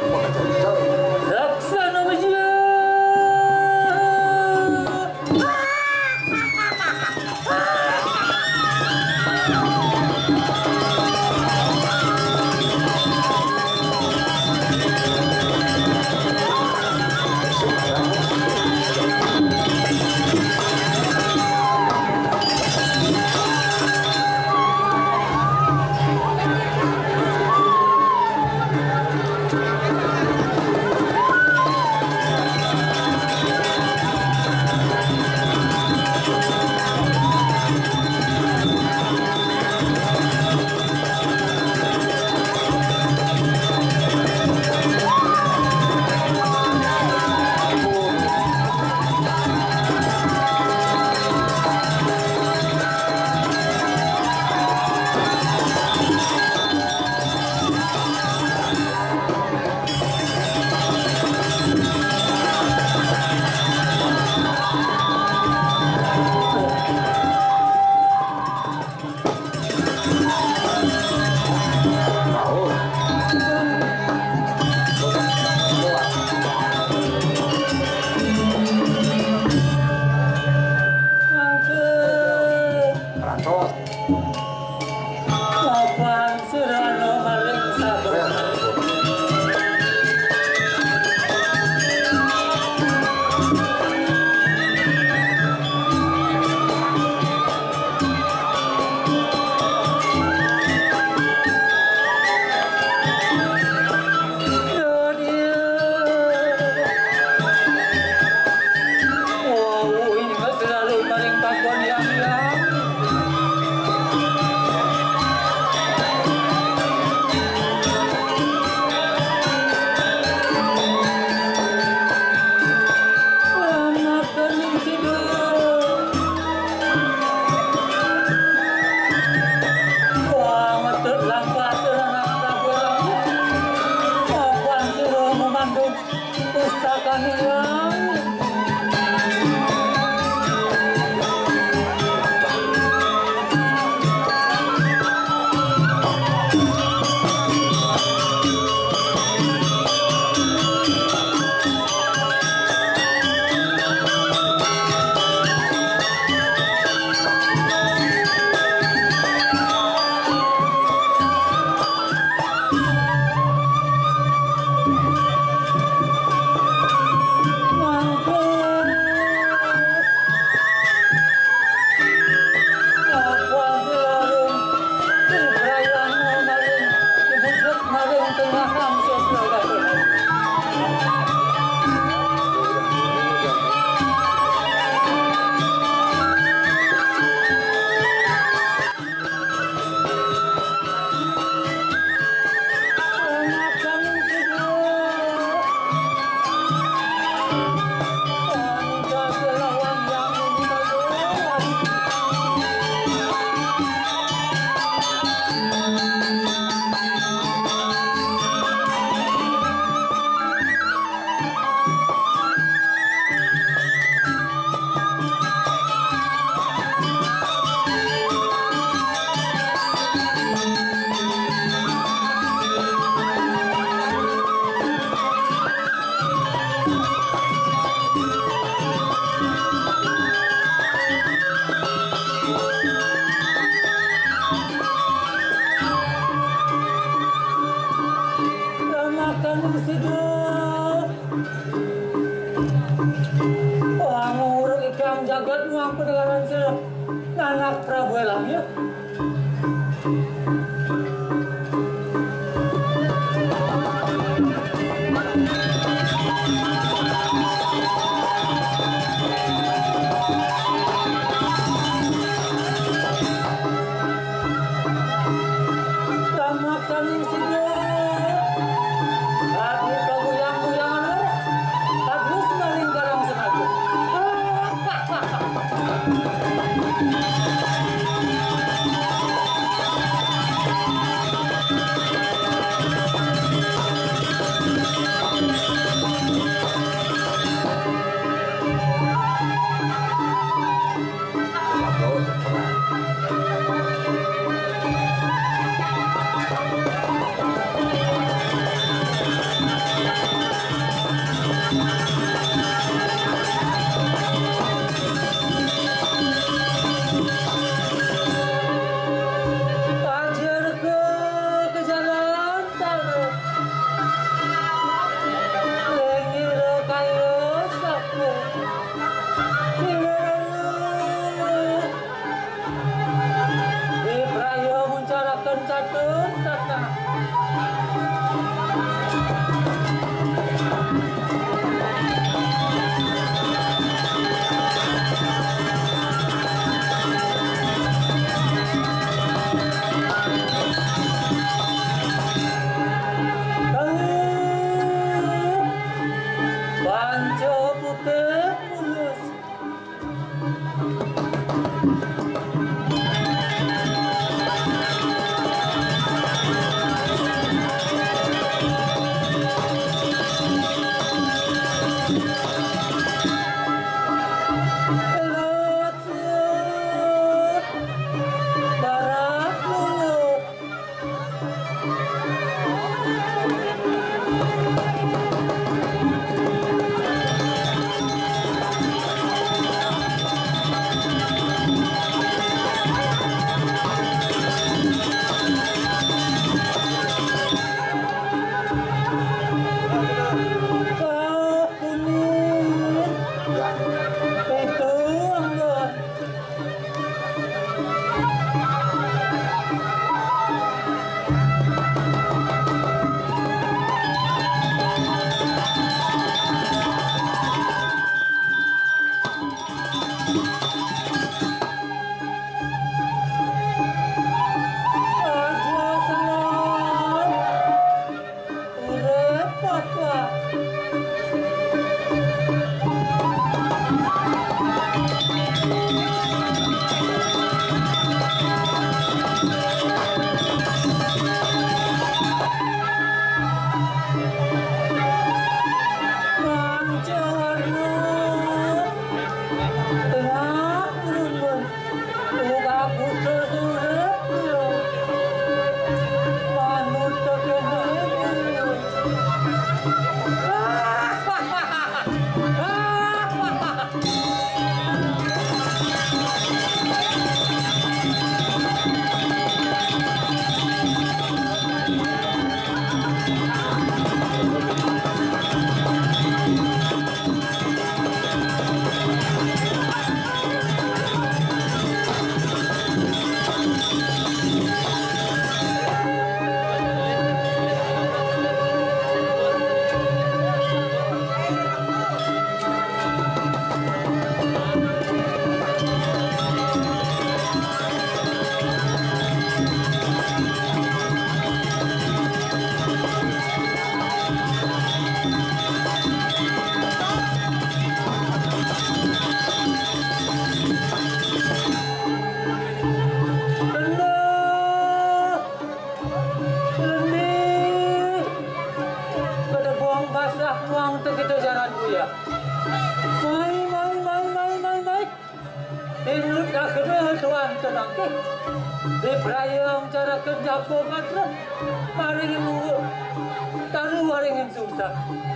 Laksana Wijaya. Anak Prabu Elamnya. Mulus. Dibrayang cara kerja pematra, maringin nunggu, taruh maringin susah.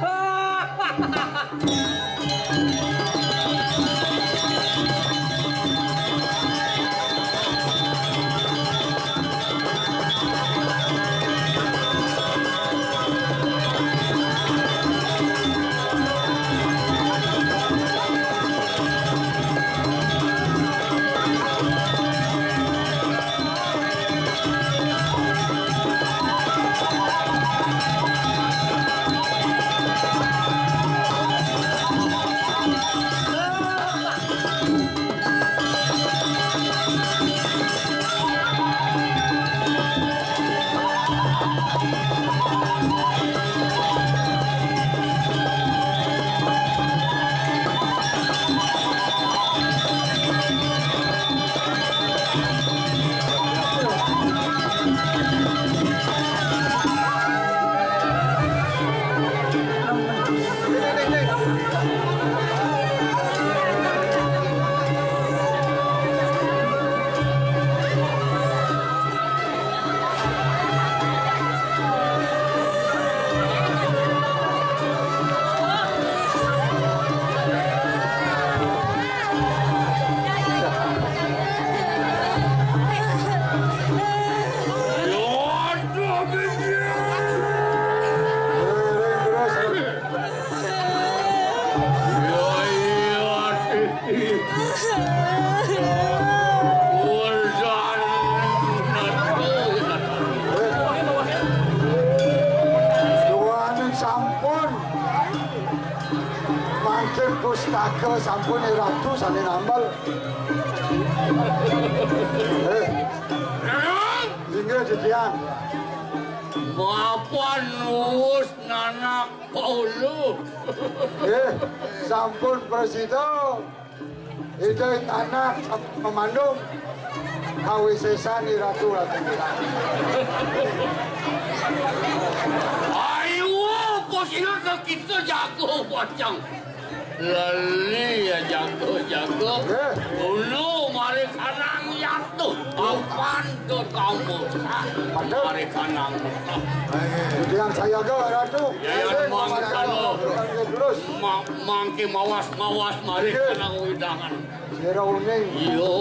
Pustaka sampun ratu sane nambal. Hingga jadian. Mapan nuwus nanak Paulo. Sampun Presiden. Itu anak pemandung. Kawisesani Ratu Tinggiran. Ayo, posisi kita jago pocong. Lali ya jago. Dulu mari kanang jatuh. Apaan ke kamu? Mari kanang. Itu yang saya ke Ratu. Ya mangkalo. Mangki mawas mari kanang widangan. Sira uning. Yo.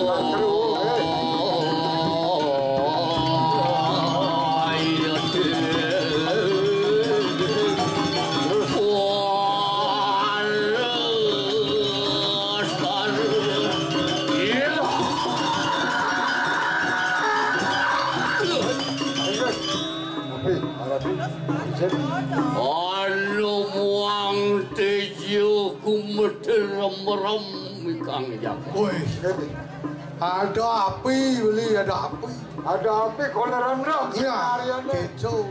Anu muang tejo kumeterem-rem ikang jago. Woi, ada api beli, ada api. Ada api koleran dong. Ya, kecoh.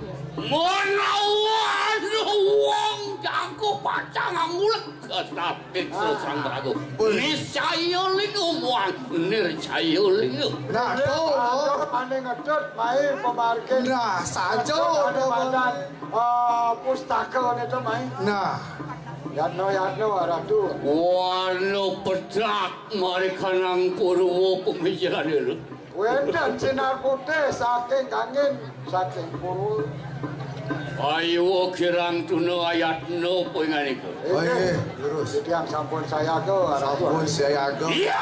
Menawan wong jago pacang ngulek kesapit sesang ragu. Niscaya lingu muang, niscaya lingu. Nah, tuh. Ada pandai ngecut main pemarkir. Nah, saja. Ada badan pustaka itu main. Nah. Yatno Ratu. Wano pedak mari kanang purwo pemikiran itu. Wendan sinar putih saking angin saking purwo. Ayo kirang tuna ayat no pengen itu. Oke, terus. Itu yang sampun saya ke Ratu. Sampun saya agak. Ya.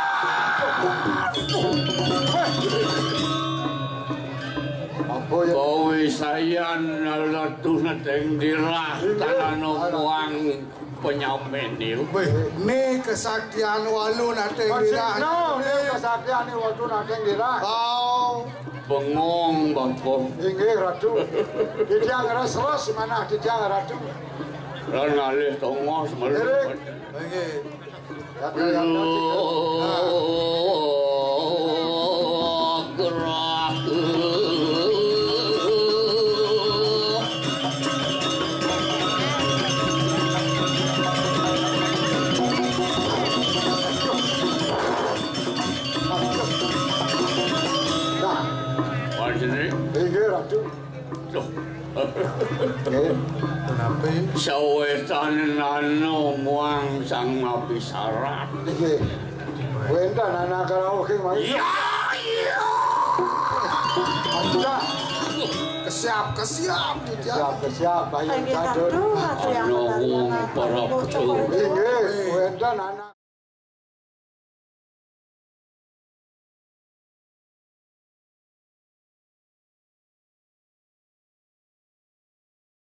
Apa ya? Kowe sayan Ratu nateng dirah tanah muang penyamen itu. Woi, ni kesaktian walu nanti dirah. No, kesaktian ini waktu nanti dirah. Kau. Bengong bangko. Inggih Ratu. Ditiang res-res mana ditiang Ratu. Lan alih tongos Derek. meluk. Oke. Yatno Gerak. Nah, Wajib inggih Ratu. Kenapa? sawetan anu muang sang api sarat. Niki. Wendan anak karaoke main. Ya. Ada. Kesiap. Siap bayi Lagi cadun. satu yang Anu para petu. Inggih, wendan anak